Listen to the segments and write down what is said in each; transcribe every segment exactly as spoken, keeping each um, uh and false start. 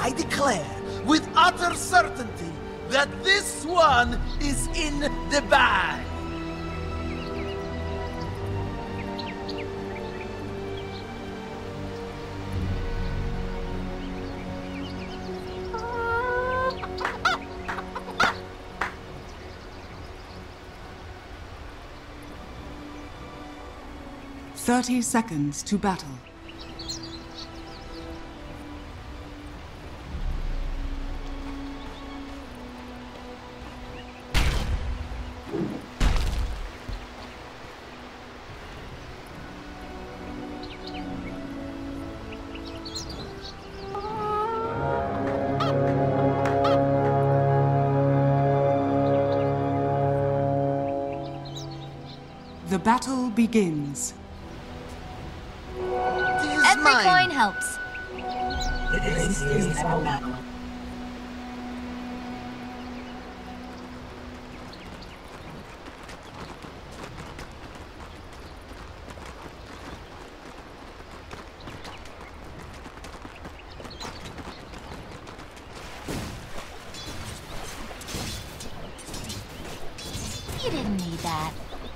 I declare with utter certainty that this one is in the bag. Thirty seconds to battle. The battle begins. Every coin helps. This is our battle. You didn't need that.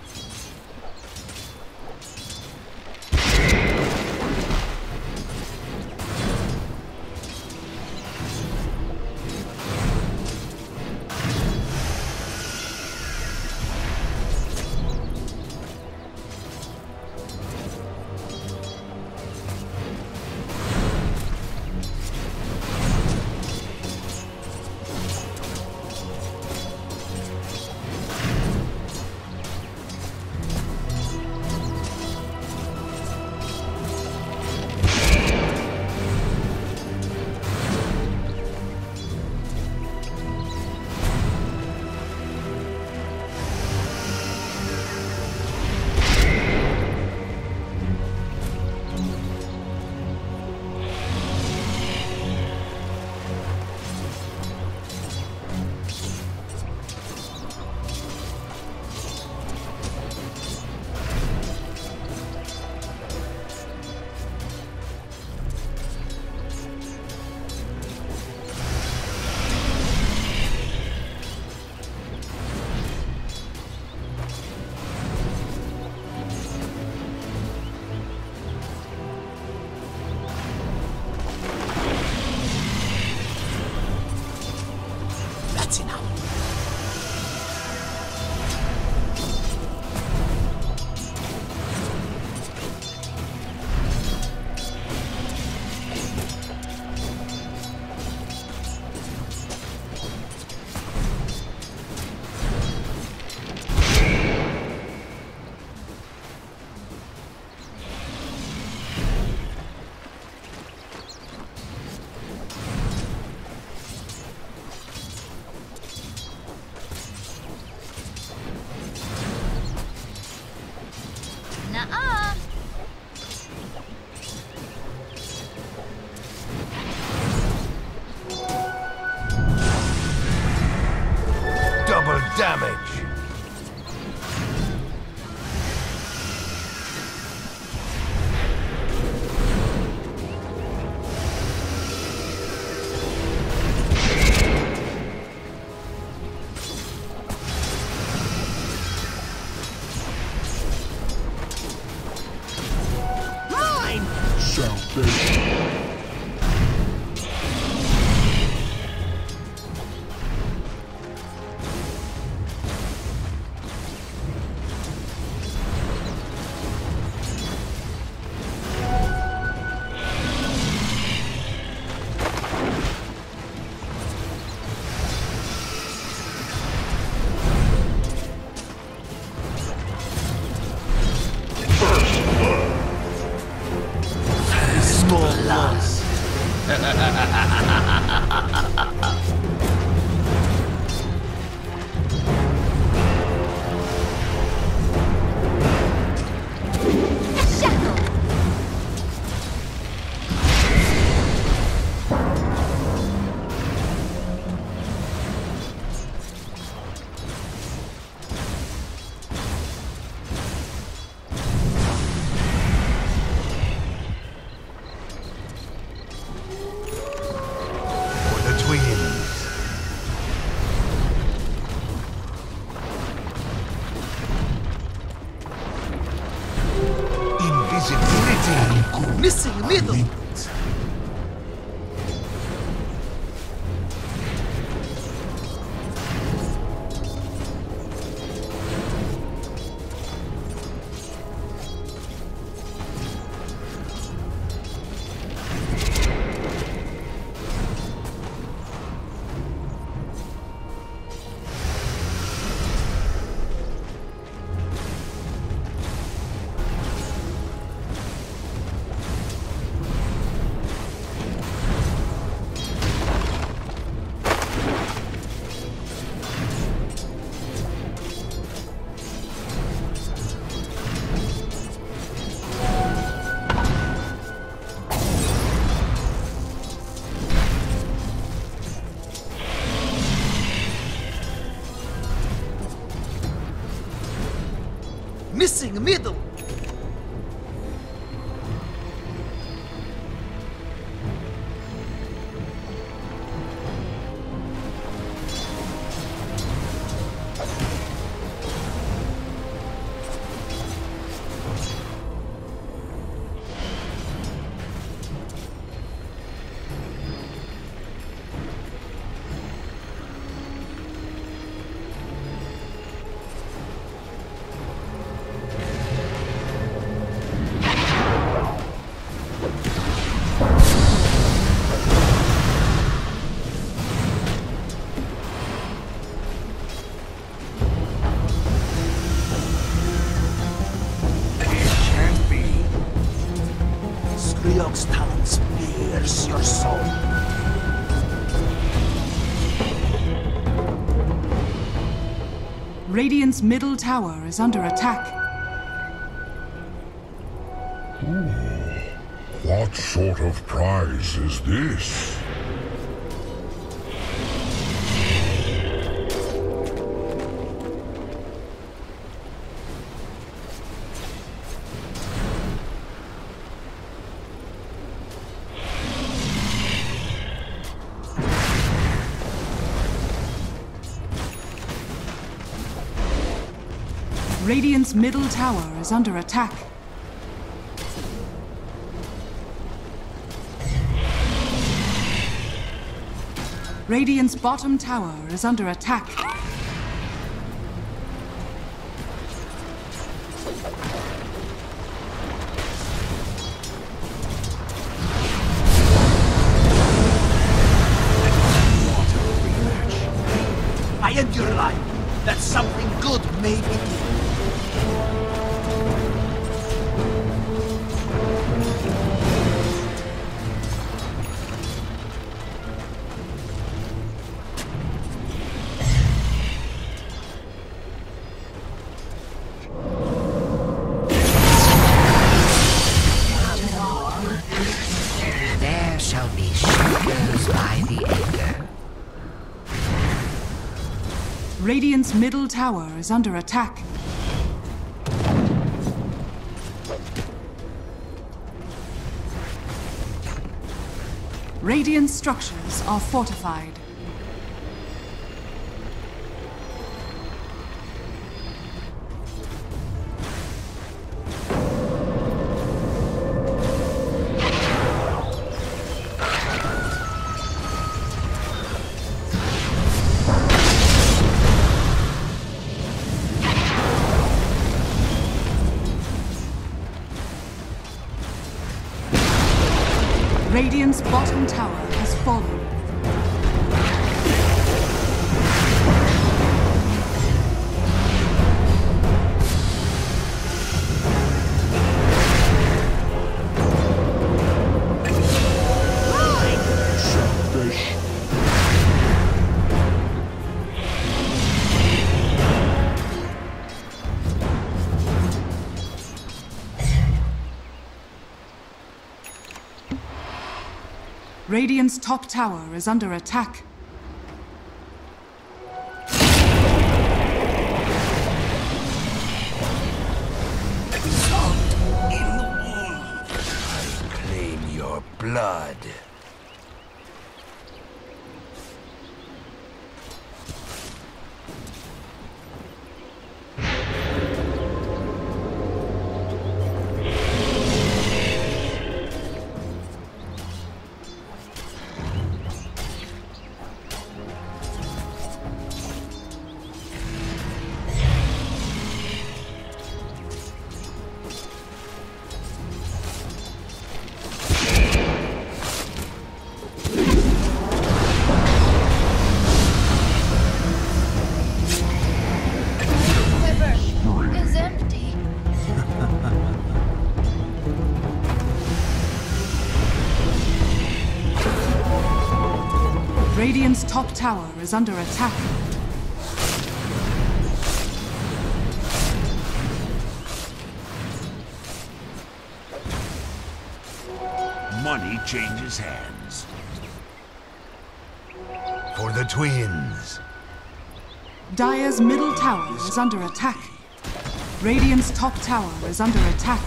That's enough. Nuh-uh. Double damage. missing middle. Ryog's talents pierce your soul. Radiant's middle tower is under attack. Ooh, what sort of prize is this? Radiant's middle tower is under attack. Radiant's bottom tower is under attack. I end your life, that something good may begin. There shall be shadows by the acre. Radiant's middle tower is under attack. Radiant structures are fortified. Radiant's bottom tower has fallen. Radiant's top tower is under attack. Salt in the wound. I claim your blood. Radiant's top tower is under attack. Money changes hands. For the twins. Dire's middle tower is under attack. Radiant's top tower is under attack.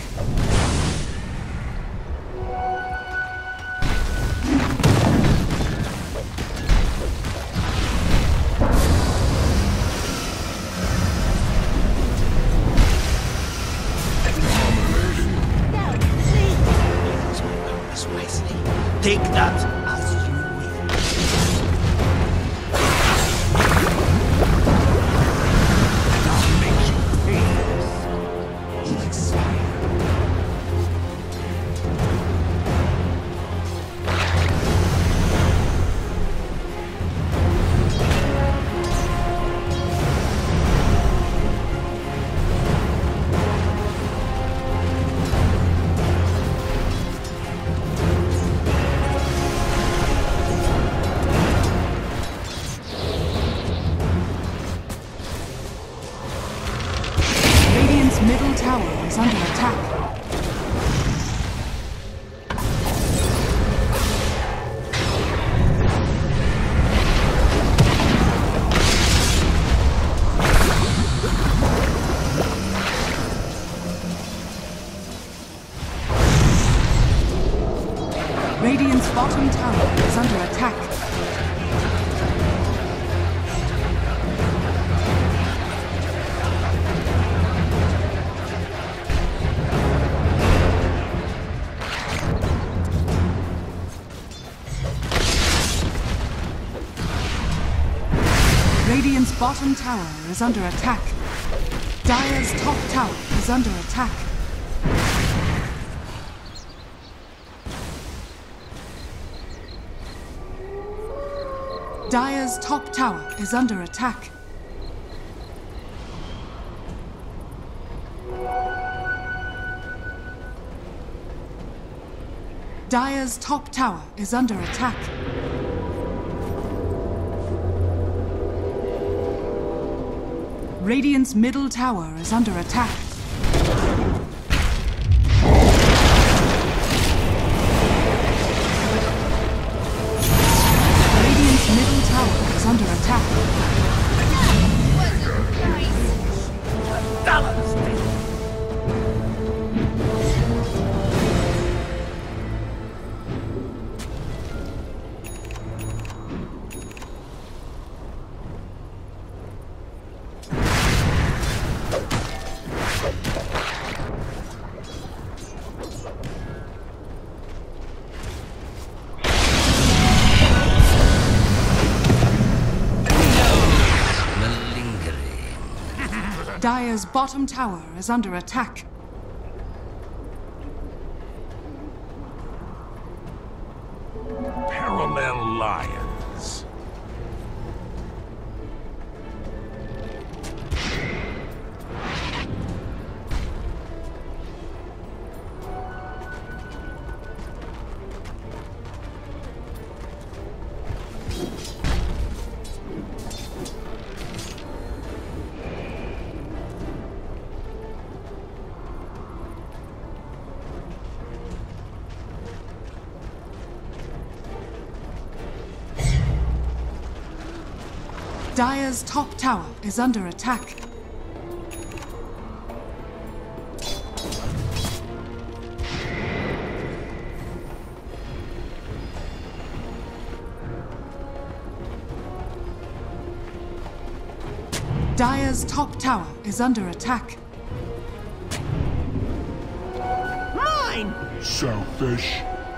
Take that as you will. I'll make you pay this. Radiant's middle tower is under attack. Radiant's bottom tower is under attack. Radiant's bottom tower is under attack. Dire's top tower is under attack. Dire's top tower is under attack. Dire's top tower is under attack. Radiant's middle tower is under attack. Radiant's middle tower is under attack. Balance me. Dire's bottom tower is under attack. Parallel lions. Dire's top tower is under attack. Dire's top tower is under attack. Mine! Selfish.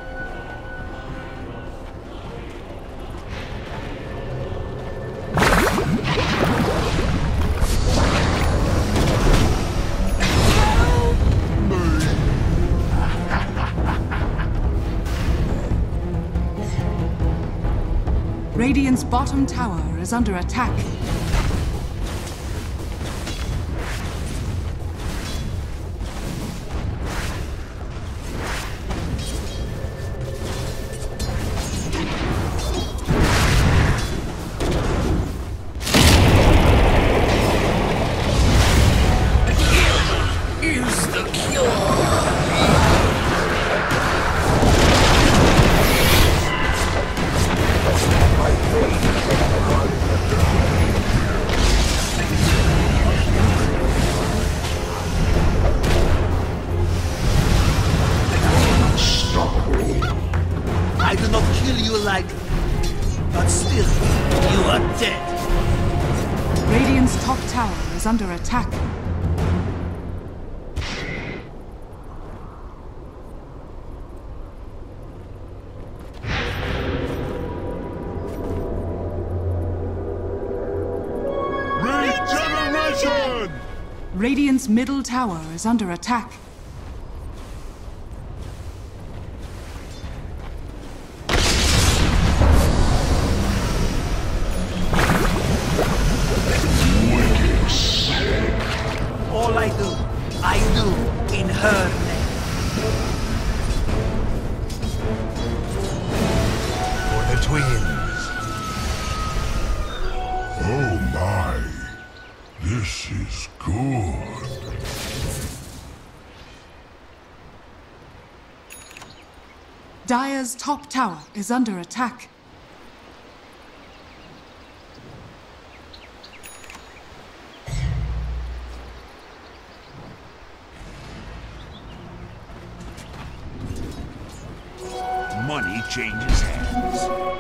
Radiant's bottom tower is under attack. Is the cure. I but still, you are dead. Radiant's top tower is under attack. Regeneration! Radiant's middle tower is under attack. All I do, I do in her name. For the twins. Oh my. This is good. Dire's top tower is under attack. Money changes hands.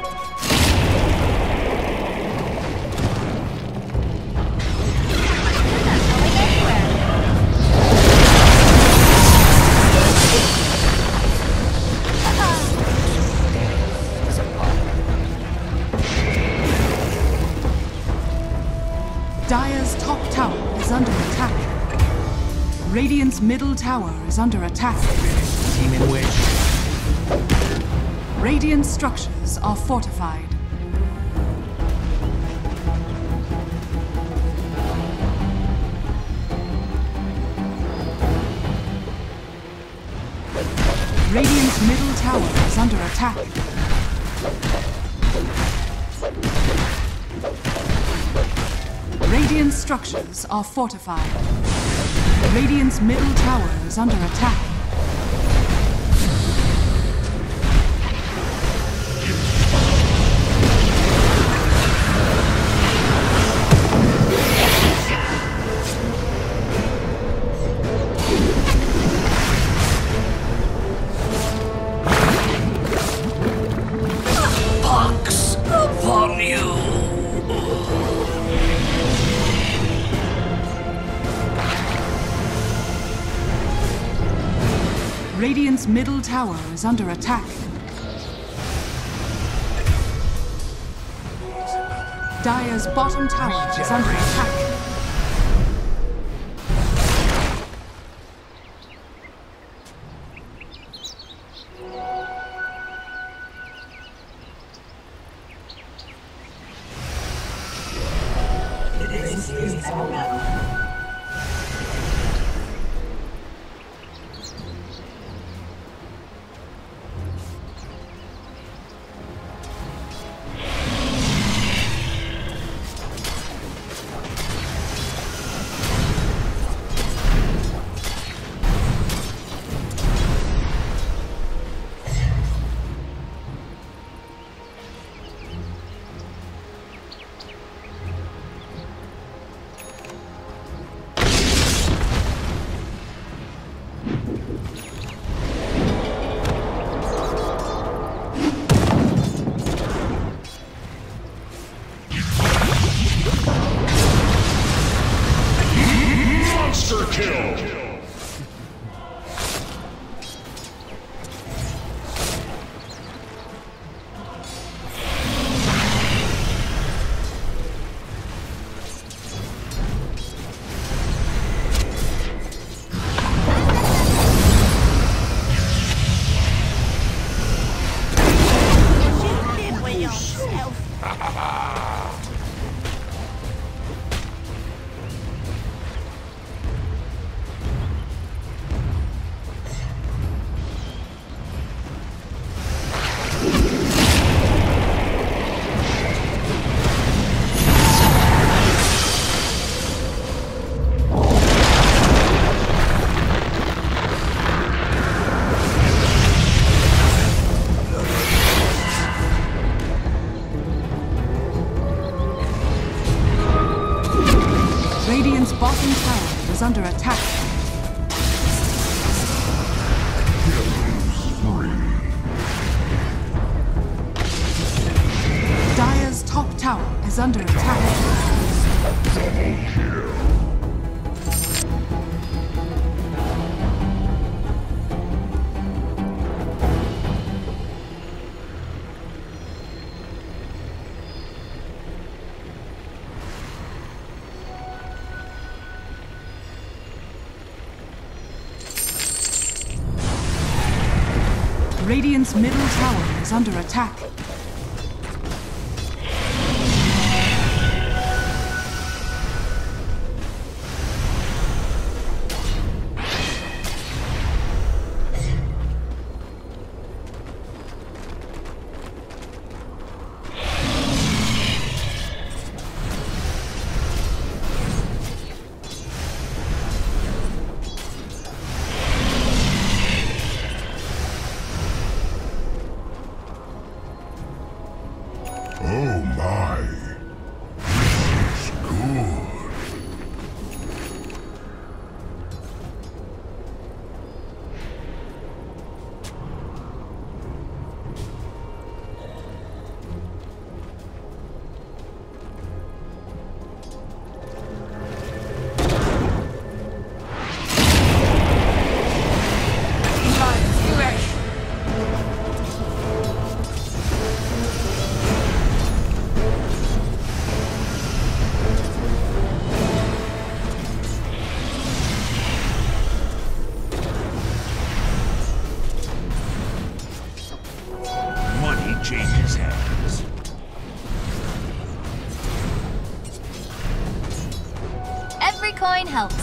Dire's top tower is under attack. Radiant's middle tower is under attack. Team in which? Radiant structures are fortified. Radiant's middle tower is under attack. Radiant structures are fortified. Radiant's middle tower is under attack. Pox upon you! Radiant's middle tower is under attack. Dire's bottom tower is under attack. This is our battle. Monster kill! Radiant's bottom tower is under attack. Killing spree. tower is under attack. Radiant's middle tower is under attack. Oh my, this is good. Changes hands. Every coin helps.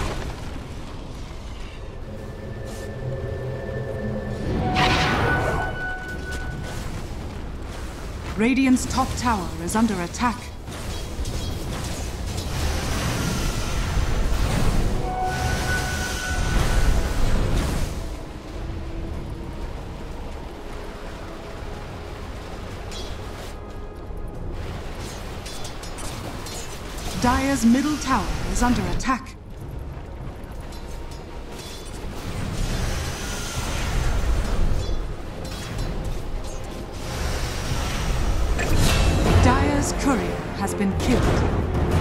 Radiant's top tower is under attack. Dire's middle tower is under attack. Dire's courier has been killed.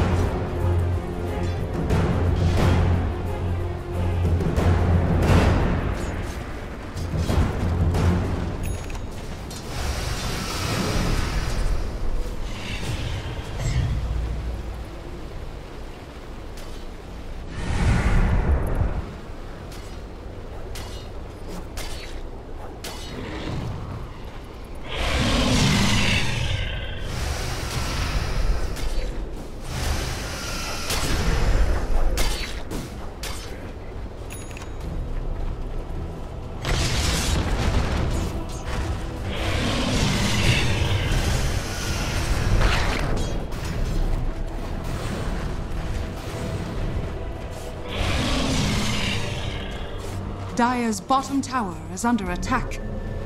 Dire's bottom tower is under attack.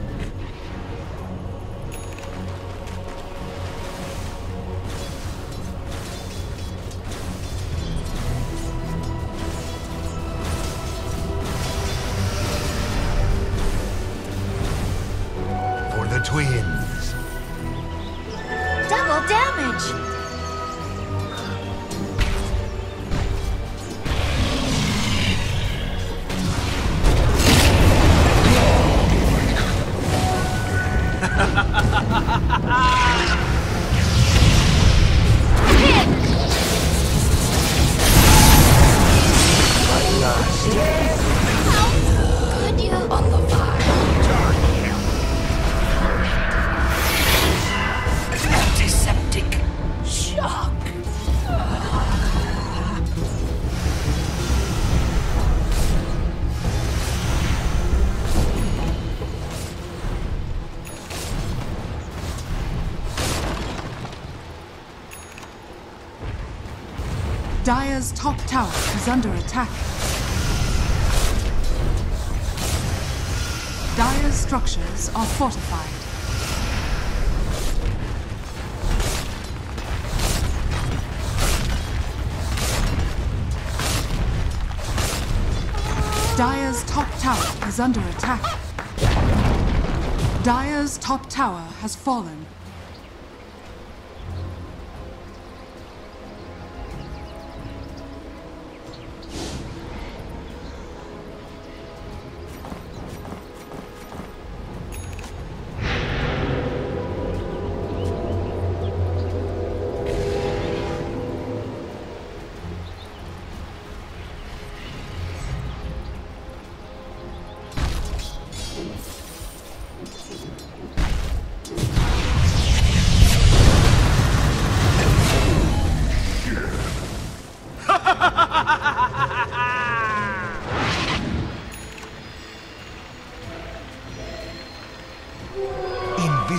For the twins. Double damage! Could you? On the fire. Antiseptic shock. Dire's top tower is under attack. Dire's structures are fortified. Dire's top tower is under attack. Dire's top tower has fallen.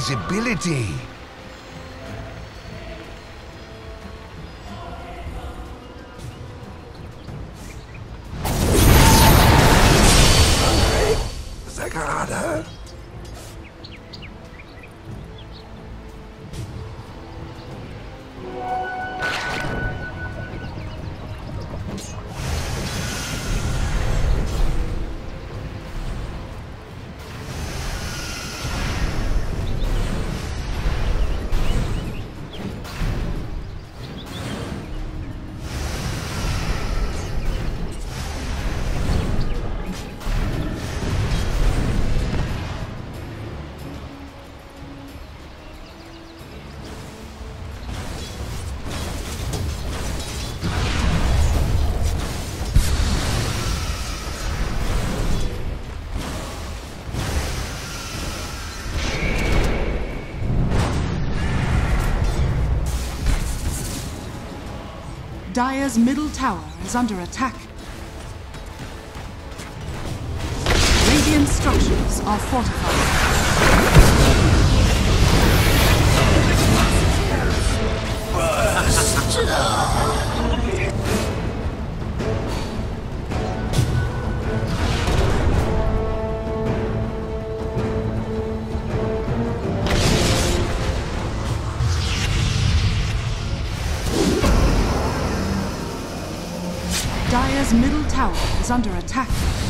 invisibility. Zagrada. Dire's middle tower is under attack. Radiant structures are fortified. Dire's middle tower is under attack.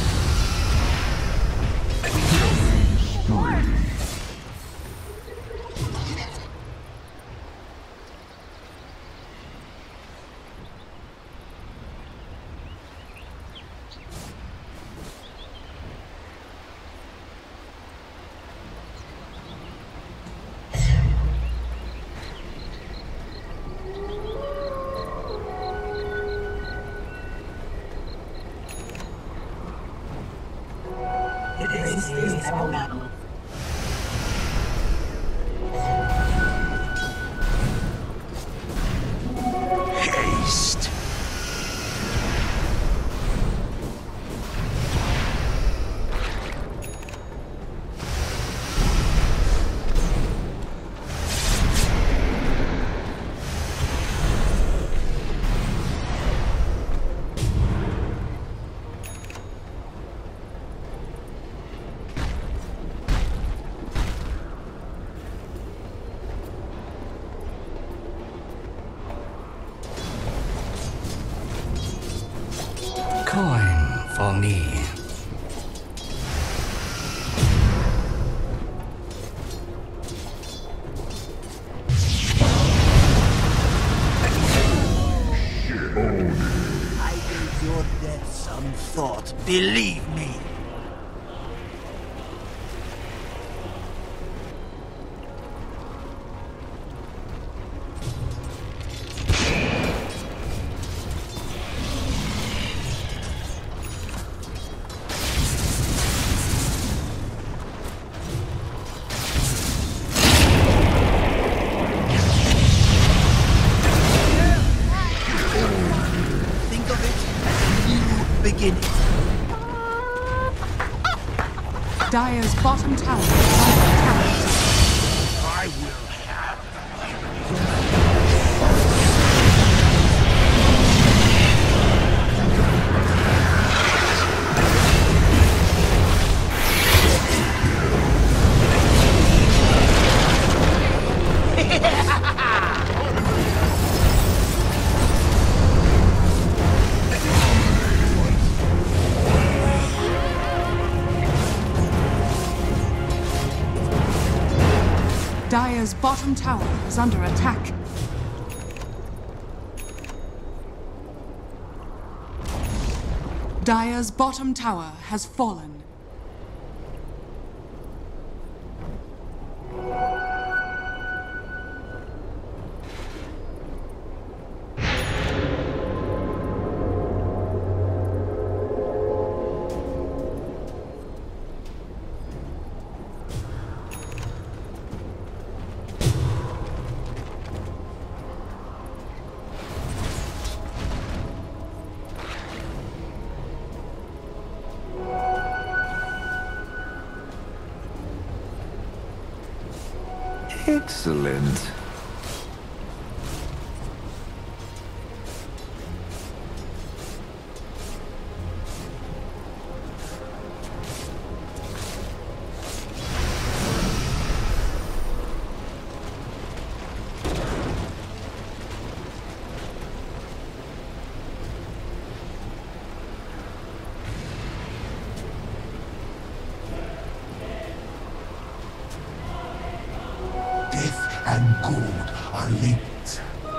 This is our battle. Haste. Coin for me. I gave your death some thought, believe me. Think of it as a new beginning. Dire's bottom tower is under attack. I will have Dire's bottom tower is under attack. Dire's bottom tower has fallen. Excellent. Death and good are linked.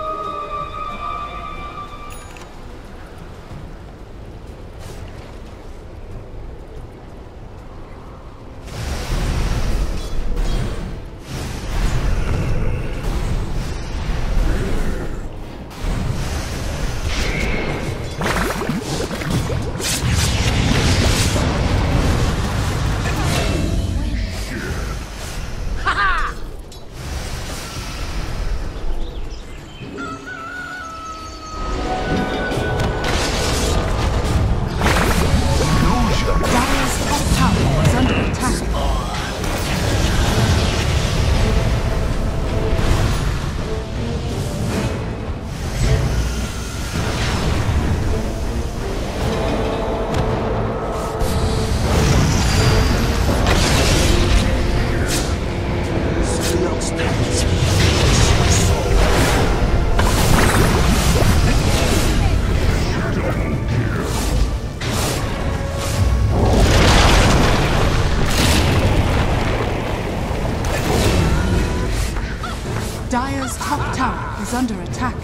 Dire's top tower is under attack.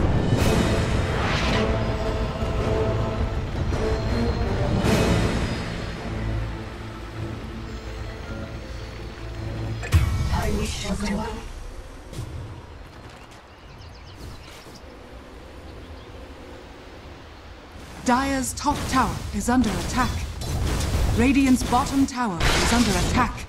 I wish to do. Dire's top tower is under attack. Radiant's bottom tower is under attack.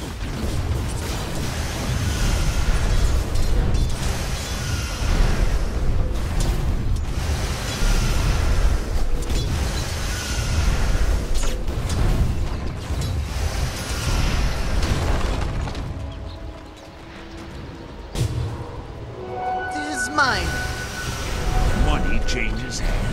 Tis mine. Money changes hands.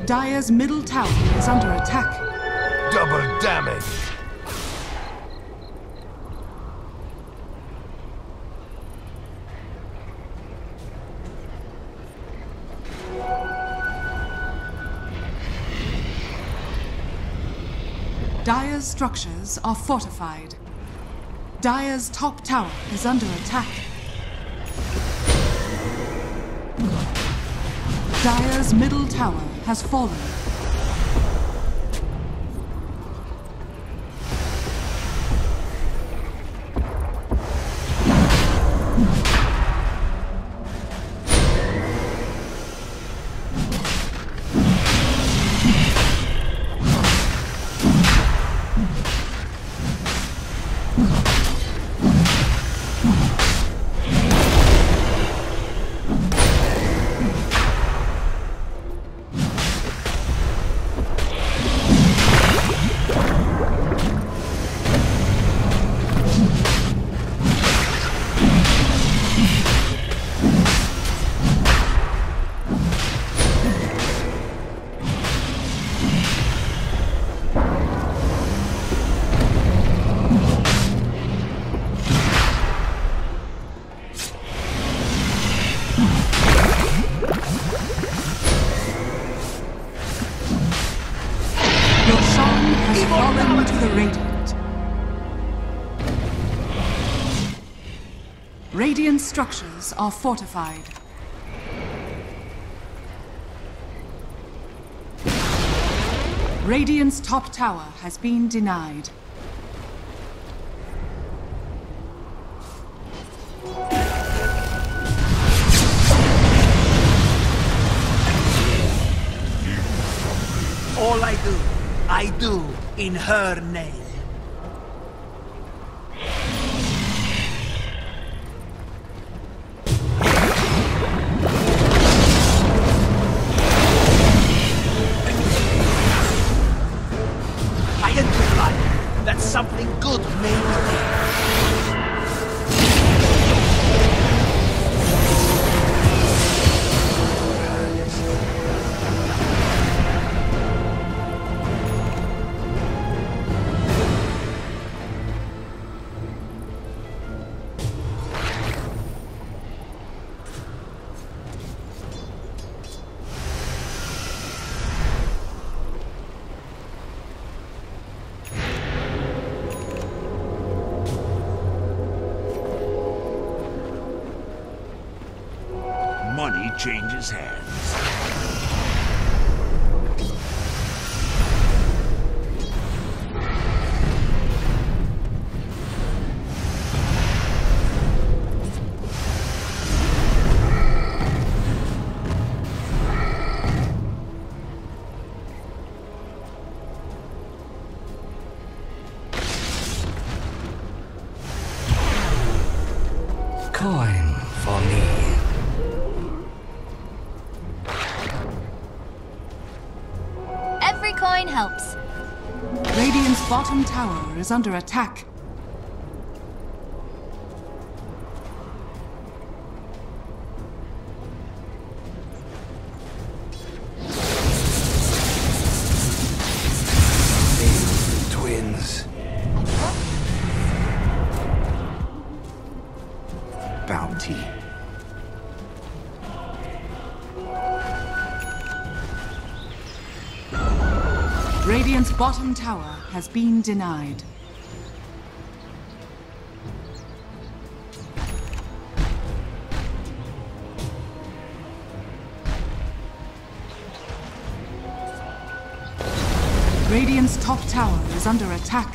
Dire's middle tower is under attack. Double damage. Dire's structures are fortified. Dire's top tower is under attack. Dire's middle tower has fallen. Fallen to the Radiant. Radiant structures are fortified. Radiant's top tower has been denied. All I do, I do in her name. I can do life that something good may be there. Money changes hands. Coin for me. Every coin helps. Radiant's bottom tower is under attack. Twins. Bounty. Radiant's bottom tower has been denied. Radiant's top tower is under attack.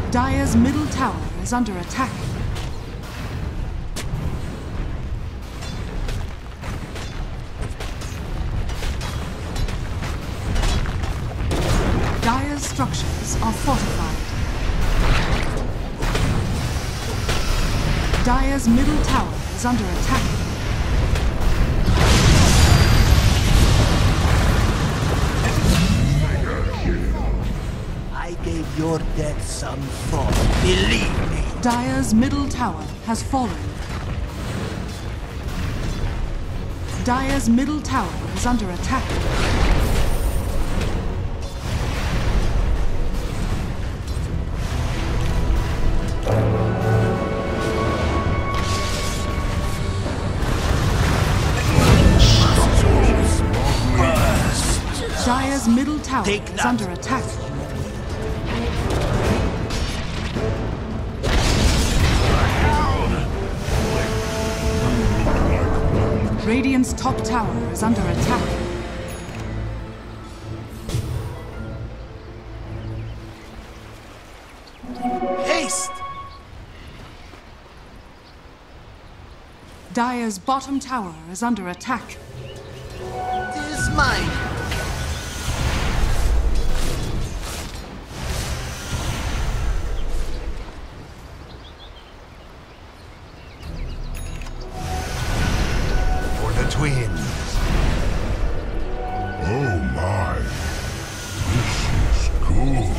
Dire's middle tower is under attack. Dire's structures are fortified. Dire's middle tower is under attack. I gave your death some thought, believe me. Dire's middle tower has fallen. Dire's middle tower is under attack. Dire's middle tower Take is that. under attack. Radiant's top tower is under attack. Haste! Dire's bottom tower is under attack. It is mine. For the twins. Oh my. This is good.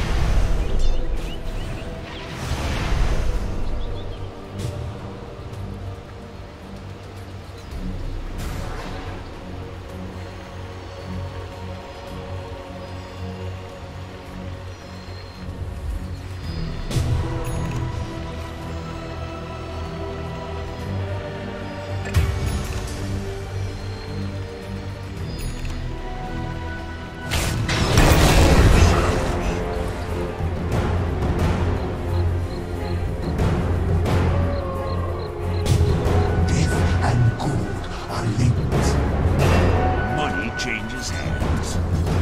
changes hands.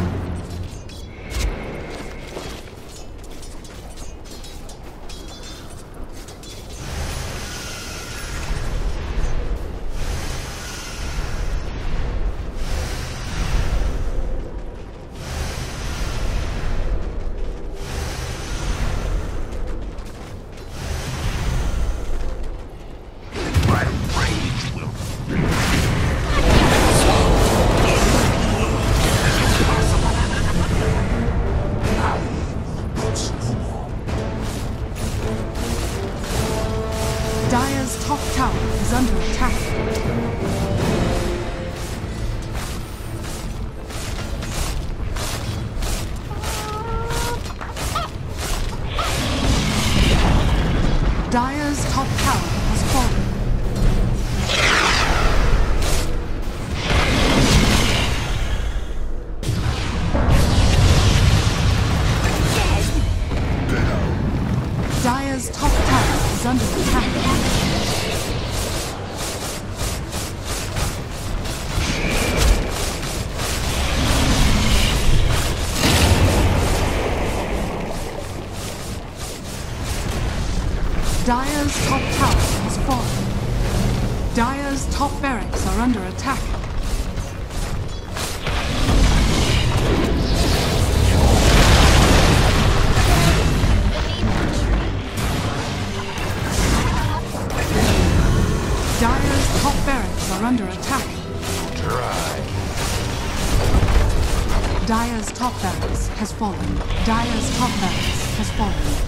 Dire's top tower is under attack. Dire's top tower has fallen. Dire's top tower is under attack. Dire's top tower has fallen. Dire's top barracks are under attack. Dire's top barracks are under attack. Try. Dire's top barracks has fallen. Dire's top barracks has fallen.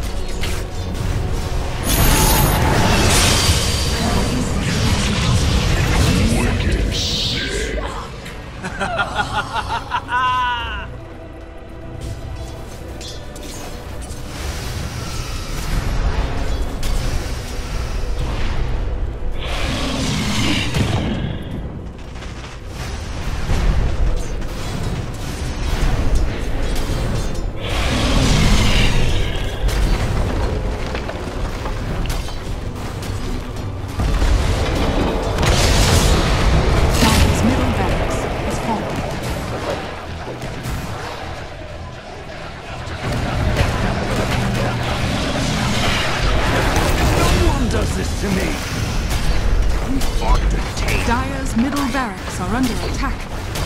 to me. You fought the tape. Dire's middle barracks are under attack.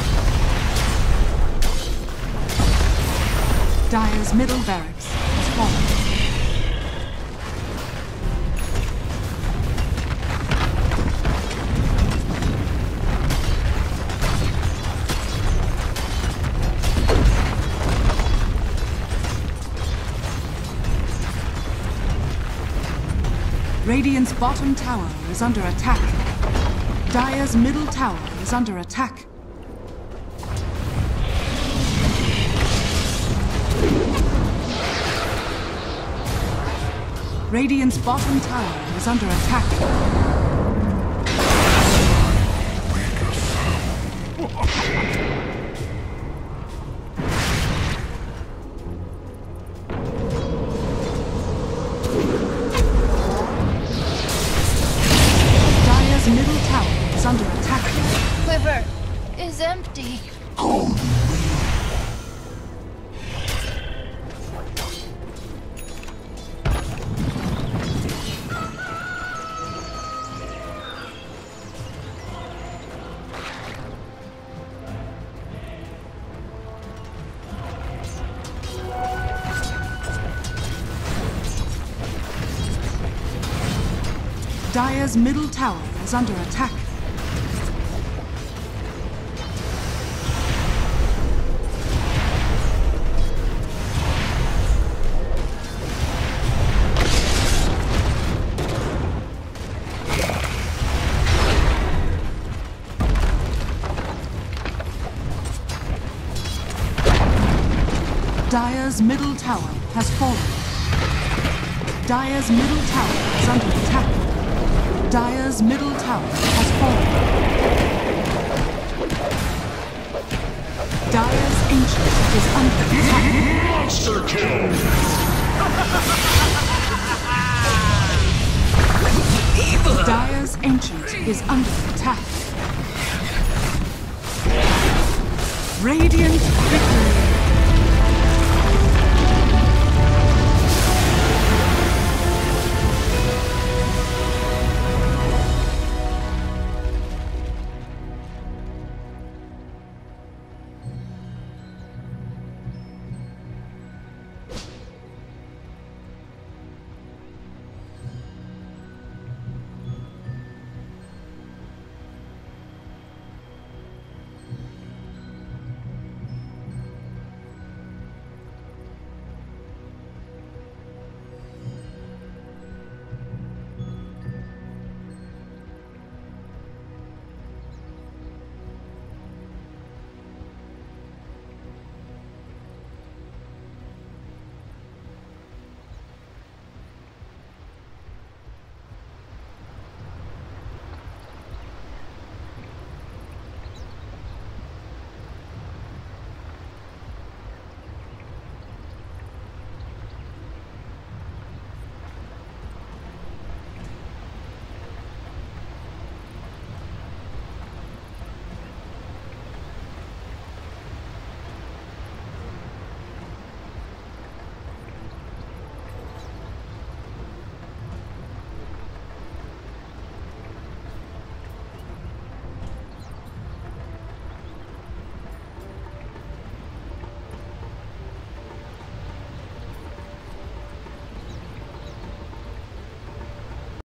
Dire's middle barracks has fallen. Radiant's bottom tower is under attack. Dire's middle tower is under attack. Radiant's bottom tower is under attack. Dire's middle tower is under attack. Quiver is empty. Dire's middle tower is under attack. Dire's middle tower has fallen. Dire's middle tower is under attack. Dire's middle tower has fallen. Dire's ancient is under attack. Monster kill! Dire's ancient is under attack. Radiant victory.